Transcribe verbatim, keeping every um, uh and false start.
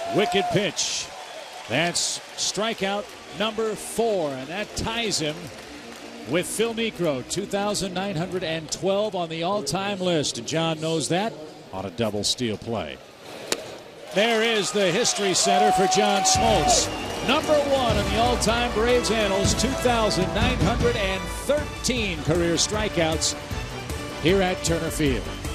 Wicked pitch. That's strikeout number four, and that ties him with Phil Niekro, two thousand nine hundred twelve on the all-time list. John knows that on a double steal play. There is the history center for John Smoltz. Number one in the all-time Braves annals, two thousand nine hundred thirteen career strikeouts here at Turner Field.